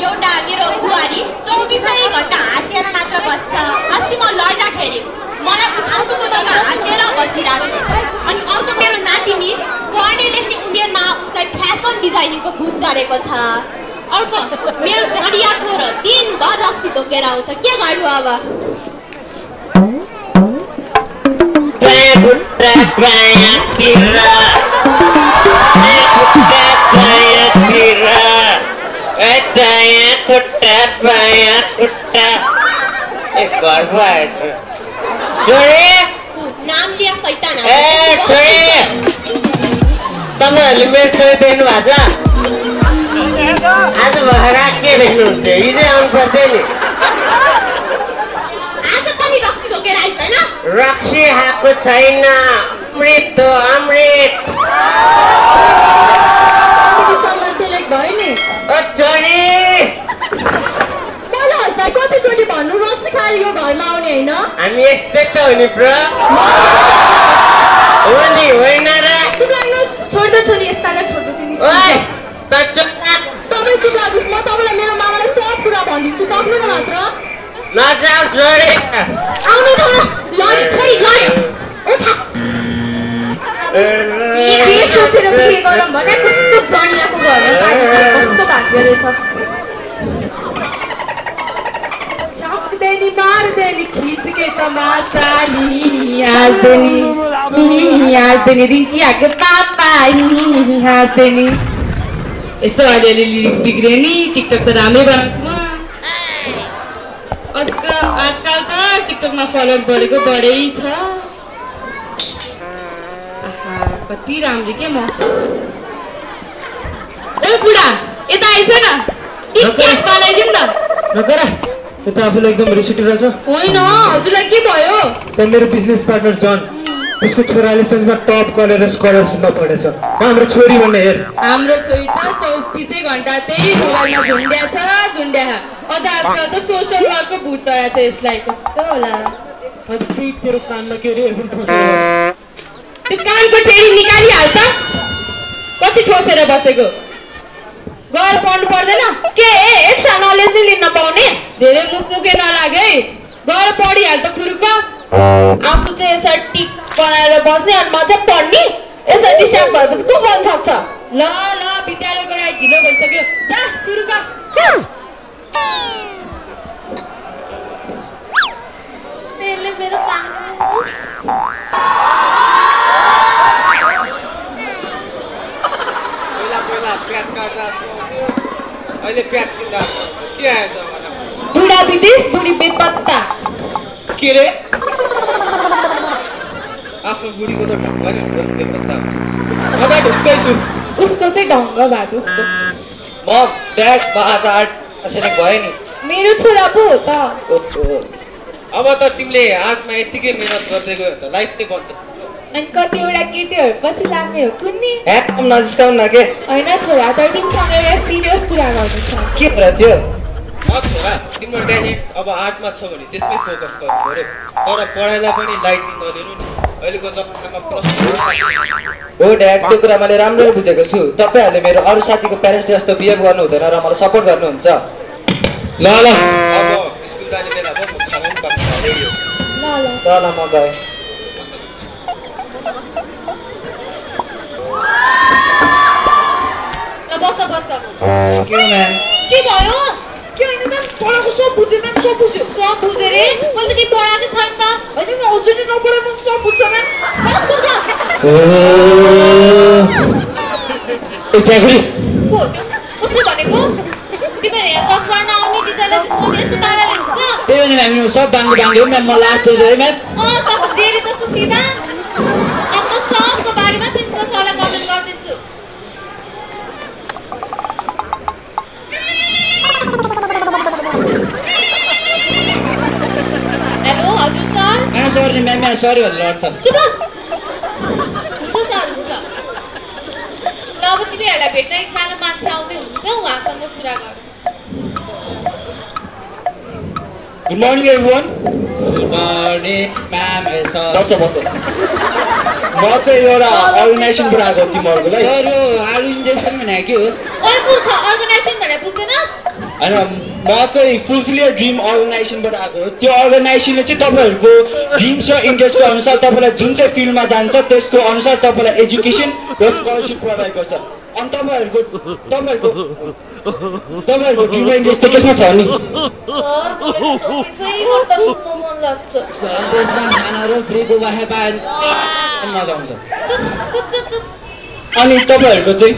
एउटा मेरो बुहारी 24 घण्टा हाँसेर मात्र बस्छ। अस्ति म लड्दाखेरि मलाई उठाउनुको जग्गा हाँसेर बसिरहेको थियो। अनि अर्को मेरो नातिनी पढ्ने लेख्ने उमेरमा उसलाई फ्यासन डिजाइनिङको भूत चढेको छ। अर्को मेरो जडिया छोरो दिनभर रक्सी धोकेर आउँछ। के गर्नु अब? नाम लिया सैतान। तपाईँहरूले मेरो छोरी देख्नु भएको छ? आज भएर के देख्नुहुन्छ? हिजै आउनु पर्थ्यो नि। आज पनि रक्सी धोकेर आइस हैन? रक्सी खाएको छैन, अमृत हो अमृत। भयो नि छोरी कतिचोटि भन्नु रक्सी खाएर यो घरमा आउने होइन? हामी यस्तै त हो नि ब्रो। हो नि होइन र? छोड्दो छोरी यस्ता र छोड्दो तिमी। ओइ त तपाईँ चुप लाग्नुहोस्। म तपाईँलाई मेरो मामालाई सब कुरा भनिदिन्छु। सक्नु न मात्र नजाऊ छोरी। आउनु न लडी खै लडी उठा। के सोचेर बिहे गरौँ भने कस्तो जडियाको घरमा पाइन्छ। कस्तो भाग्य रहेछ। चक्देनी मार्देनी खींच के तमाशा नी हार्देनी रिंकी आके पापा नी हार्देनी। यस्तो अलिअलि लिरिक्स बिग्रियो नि। टिकटक त राम्रै बनाउँछु म। आजकल त टिकटकमा फलोअर्स बढेको बढै छ। कति राम्रो के म। ए बुढा यता आइछ न। टिकटक बनाइदिउँ न। नगर यता आफूलाई एकदम रिस उठिरहेछ। होइन हजुरलाई के भयो? त मेरो बिजनेस पार्टनर जन, त्यसको छोराले सजिमा टप गरेर स्कलरसिपमा पढेछ। हाम्रो छोरी भन्ने हेर। हाम्रो छोरी त 24 घण्टा त्यही मोबाइलमा झुन्ड्या छ। अझ आजकल त सोसल वर्कको भूत चढाएको छ यसलाई। कस्तो होला? अस्ति तेरो कानमा के रे एयरफोन ठोसेर? त्यो कानको टेडी निकालिहाल्छ। कति ठोसेर बसेको? गएर पढ्नु पर्दैन के? एक्स्ट्रा नलेज नै लिन पाउने? धेरै मुखमुखे नलागे है। गएर पढिहाल त खुरुक्क। आफू चाहिँ यसरी टिक बनाएर बस्ने अनि म चाहिँ पढ्ने? यसरी डिस्ट्र्याक्ट भएपछि को बन्न सक्छ? ल विद्यालय गएर ढिलो भइसक्यो। जा खुरुक्क। त्यसले मेरो काम अहिले प्याज किन्दा के आएछ? बुढा विदेश बुढी बेपत्ता। के रे? आफ्नो बुढीको त ढङ्ग नि बेपत्ता। म त ढुक्कै छु। उसको चाहिँ ढङ्ग भएको उसको। म ड्याड बाज आर्ट अचानक भयो नि। मेरो छोरा पो हो त। अब त तिमीले आर्टमा यतिकै मेहनत गर्दै गयो त लाइफ नै बन्छ। अनि कतिवटा केटीहरू पछि लाग्ने हो कुन्नी? एकदम नजिस्काउनु न के? होइन छोरा तर तिमीसँग एउटा सिरियस कुरा गर्नु छ। के कुरा त्यो? छोरा तिम्रो ट्यालेन्ट अब आर्टमा छ भने त्यसमै फोकस गर्नु पर्यो। तर पढाइलाई पनि लाइटली नलिनु नि। अहिलेको जमानामा प्रश्न हो ड्याड, त्यो कुरा मैले राम्ररी बुझेको छु। तपाईँहरूले मेरो अरू साथीको प्यारेन्ट्स जस्तो बिहेभ गर्नु हुँदैन र मलाई सपोर्ट गर्नुहुन्छ। ल अब स्कुल जाने बेला भयो। म सँगै बात गर्छु। ल म गएँ। के भयो? के होइन त पढाएको सब बुझेन नि? सब बुझ्यो? सब बुझे रे? मैले त के पढाएको छैन त। होइन नि अझै नि नपढेको सब बुझ्छ म्याम। ए चाकरी को हो त्यो? कसले भनेको? तिमीले यहाँ गर्न आउने टिचरले त्यस्तो यस्तो पाराले हुन्छ? त्यही भएर हामी सब बाङ्गे हो म्याम। म लास्ट है म्याम। तपाईँ जेरी जस्तो सिधा। अब म सबको बारेमा प्रिन्सिपल सरलाई कमेन्ट गरिदिन्छु। हेलो हजुर सर। सरी म्याम, सरी भनेर लड्छ। हुन्छ सर हुन्छ। ल अब तिमीहरूलाई भेट्न एकजना मान्छे आउँदै हुनुहुन्छ, उहाँसँग कुरा गर। Good morning everyone. Good morning ma'am. बस म चाहिँ एउटा अर्गनाइजेसनबाट आएको तिमीहरूको लागि। सर यो आलु इन्जेक्सन भनेको के हो? ओइ मूर्ख, अर्गनाइजेसन भनेर बुझ्दैनस्? होइन म चाहिँ फुलफिल योर ड्रिम अर्गनाइजेसनबाट आएको हो। त्यो अर्गनाइजेसनले चाहिँ तपाईँहरूको ड्रिम्स र इन्ट्रेस्टको अनुसार तपाईँलाई जुन चाहिँ फिल्डमा जान्छ त्यसको अनुसार तपाईँलाई एजुकेसन र स्कलरसिप प्रोभाइड गर्छ। अनि तपाईँहरूको ड्रिम र इन्ट्रेस्ट चाहिँ केमा छ नि? त्यसमा खानाहरू फ्रीको वाइफाई पाए मजा आउँछ। अनि तपाईँहरूको चाहिँ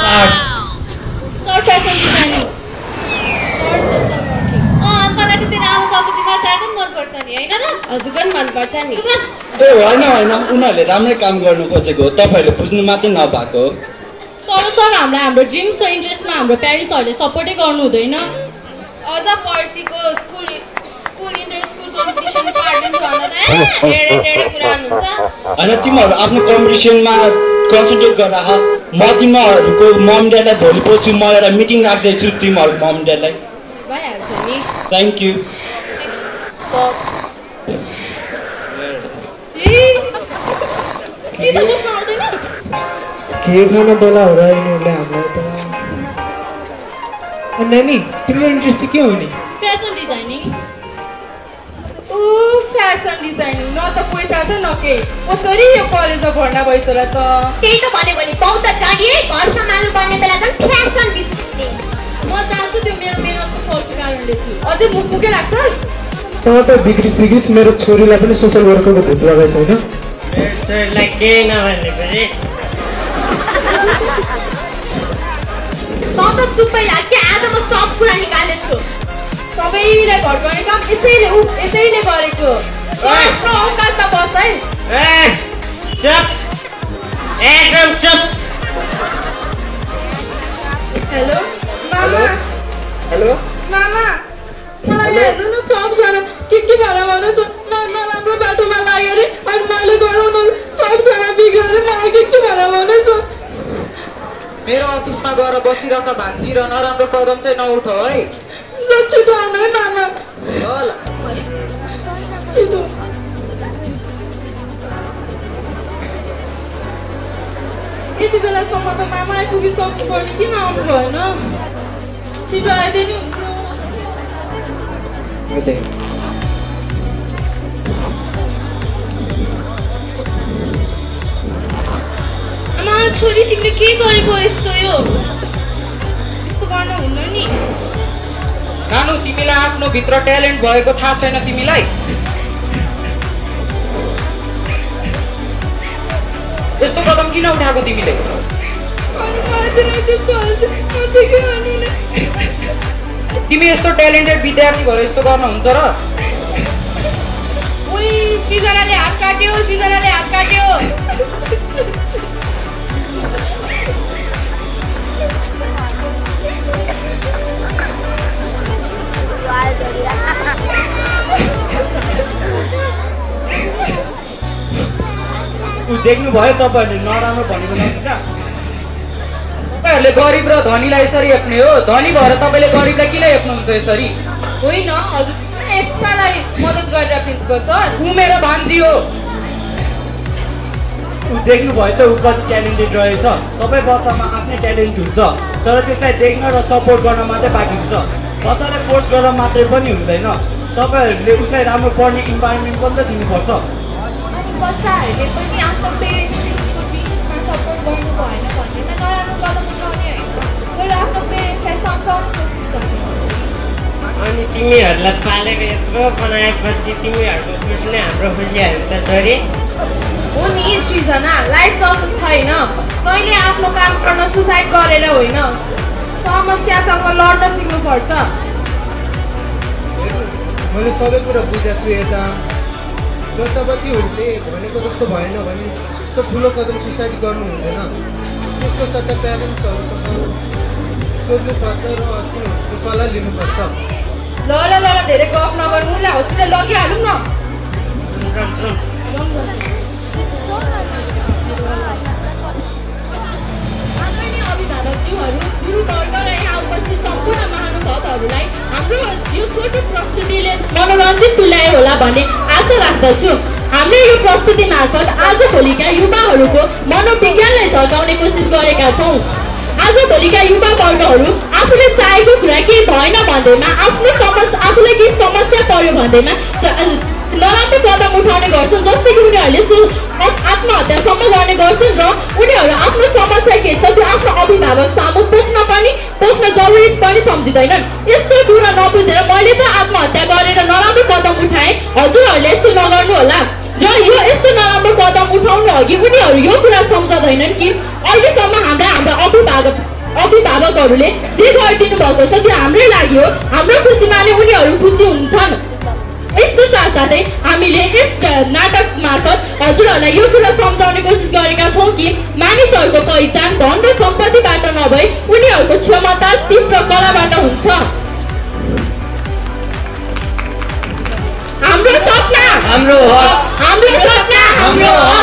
तँलाई त तेरो आमा बाबुको दिमाग ड्रागन मनपर्छ नि होइन र? हजुर पनि मनपर्छ नि। ए होइन उनीहरूले राम्रै काम गर्नु खोजेको हो, तपाईँहरूले बुझ्नु मात्रै नभएको हो। तर सर हामीलाई हाम्रो ड्रिम्स र इन्ट्रेस्टमा हाम्रो प्यारेन्ट्सहरूले सपोर्टै गर्नु हुँदैन। अझ पर्सिको स्कुल इन्टर स्कुल कम्पिटिसन पार्टिन्छ भन्दा त धेरै कुरा हुन्छ। होइन तिमीहरू आफ्नो कम्पिटिसनमा कन्सन्ट्रेट गरेर म तिमीहरूको मम ड्याडलाई भोलि पर्छु म एउटा मिटिङ राख्दैछु तिमीहरू मम ड्याडलाई। भइहाल्छ नि। Thank you. के खान बोला हो र यिनीहरूले हामीलाई त। नानी तिम्रो इन्ट्रेस्ट चाहिँ के हो नि? Fashion designing. फ्यासन डिजाइनिङ न त पैसा छ न केही, कसरी यो कलेजमा भर्ना भइसक्यो र त? त्यही त भनेको नि बहुत गाडी घर सम्हाल्नु पर्ने बेला त फ्यासन डिजाइनिङ। म चाहन्छु त्यो मेरो मेहनतको फलको कारणले छु। अझै मुखमुखै लाग्छस्? त बिग्रिस मेरो छोरीलाई पनि सोसल वर्करको भूत लगाएछ होइन? मेरो छोरीलाई केही नभन्ने पनि त चुप्पै लाग के आज म सब कुरा निकालेछु। सबैलाई भड्काउने काम यसैले गरेको। आफ्नो औकातमा बस है। चुप एकदम चुप। हेलो मामा। हेलो मामा मलाई हेर्नु न सबजना के भएर भनेछ नराम्रो बाटोमा लाग्यो अरे अनि मैले गराउनु सबजना बिग्रेर मलाई के भएर भनेछ। मेरो अफिसमा गएर बसिरहेको भान्जी र नराम्रो कदम चाहिँ नउठ है। छिटो आउनु है मामा। ल छिटो। यति बेलासम्म त मामा आइपुगिसक्नु पर्ने किन आउनु भएन? छिटो आइदिए नि हुन्थ्यो। आमा छोरी तिमीले के गरेको यस्तो गर्न हुन्न नि। नानु तिमीलाई आफ्नो भित्र ट्यालेन्ट भएको थाहा छैन तिमीलाई? यस्तो कदम किन उठाएको तिमीले? तिमी यस्तो ट्यालेन्टेड विद्यार्थी भएर यस्तो गर्न हुन्छ र? सृजनाले हात काट्यो। देख्नुभयो तपाईँहरूले नराम्रो भनेको नबुझ्दा? तपाईँहरूले गरिब र धनीलाई यसरी हेप्ने हो? धनी भएर तपाईँले गरिबलाई किन हेप्नुहुन्छ यसरी? होइन हजुर यस्तालाई मद्दत गरेर प्रिन्सिपल सर। ऊ मेरो भान्जी हो। देख्नुभयो त ऊ कति ट्यालेन्टेड रहेछ। सबै बच्चामा आफ्नै ट्यालेन्ट हुन्छ तर त्यसलाई देख्न र सपोर्ट गर्न मात्रै बाँकी हुन्छ। बच्चालाई फोर्स गर्न मात्रै पनि हुँदैन। तपाईँहरूले उसलाई राम्रो पढ्ने इन्भाइरोमेन्ट पनि त दिनुपर्छ। बच्चाहरूले पनि आफ्नो पेरेन्ट्सको बिचमा सपोर्ट गर्नु भएन भन्नेमा नराम्रो कदम उठाउने होइन, बरु आफ्नो पेरेन्ट्सलाई सम्झाउनु कोसिस गर्ने। अनि तिमीहरूलाई पालेको यत्रो बनाएपछि तिमीहरूको खुसी नै हाम्रो खुसी होइन त छोरी? हो नि सृजना, लाइफ सक्सेस छैन। तैँले आफ्नो काम गर्न सुसाइड गरेर होइन, समस्यासँग लड्न सिक्नुपर्छ। मैले सबै कुरा बुझेको छु यता र तपाईँहरूले भनेको जस्तो भएन भने यस्तो ठुलो कदम सुसाइड गर्नु हुँदैन। त्यसको सट्टा प्यारेन्ट्सहरूसँग सोध्नुपर्छ र तिनीहरूसित सल्लाह लिनुपर्छ। ल धेरै गफ नगर्नु, उसलाई हस्पिटल लगिहालौँ न। अभिभावकज्यूहरू, गुरुवर्ग र यहाँ उपस्थित सम्पूर्ण महानुभावहरूलाई हाम्रो यो छोटो प्रस्तुतिले मनोरञ्जित तुल्याए होला भन्ने आशा राख्दछु। हामीले यो प्रस्तुति मार्फत आजभोलिका युवाहरूको मनोविज्ञानलाई झल्काउने कोसिस गरेका छौँ। आजभोलिका युवा वर्गहरू आफूले चाहेको कुरा केही भएन भन्दैमा आफूलाई केही समस्या पर्यो भन्दैमा नराम्रो कदम उठाउने गर्छन्, जस्तै कि उनीहरूले आत्महत्यासम्म गर्ने गर्छन् र उनीहरू आफ्नो समस्या के छ त्यो आफ्नो अभिभावक सामु पोख्न जरुरी पनि सम्झिँदैनन्। यस्तो कुरा नबुझेर मैले त आत्महत्या गरेर नराम्रो कदम उठाएँ, हजुरहरूले यस्तो नगर्नु होला। र यो यस्तो नराम्रो कदम उठाउनु अघि उनीहरू यो कुरा सम्झँदैनन् कि अहिलेसम्म हाम्रा अभिभावकहरूले जे गरिदिनु भएको छ त्यो हाम्रै लागि हो, हाम्रो खुसीमा नै उनीहरू खुसी हुन्छन्। यसको साथसाथै हामीले यस नाटक मार्फत हजुरहरूलाई यो कुरा सम्झाउने कोसिस गरेका छौँ कि मानिसहरूको पहिचान धन र सम्पत्तिबाट नभई उनीहरूको क्षमता, सिप र कलाबाट हुन्छ। हाम्रो सपना हाम्रो हक, हाम्रो सपना हाम्रो हक।